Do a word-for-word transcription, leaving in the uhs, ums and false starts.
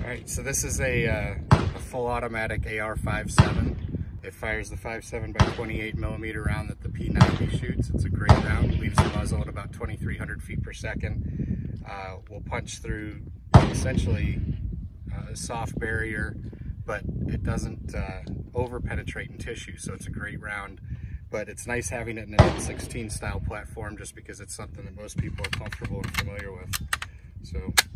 Alright, so this is a, uh, a full automatic A R fifty-seven. It fires the five point seven by twenty-eight millimeter round that the P ninety shoots. It's a great round. It leaves the muzzle at about twenty-three hundred feet per second. Uh, will punch through essentially uh, a soft barrier, but it doesn't uh, over penetrate in tissue, so it's a great round. But it's nice having it in an M sixteen style platform just because it's something that most people are comfortable and familiar with. So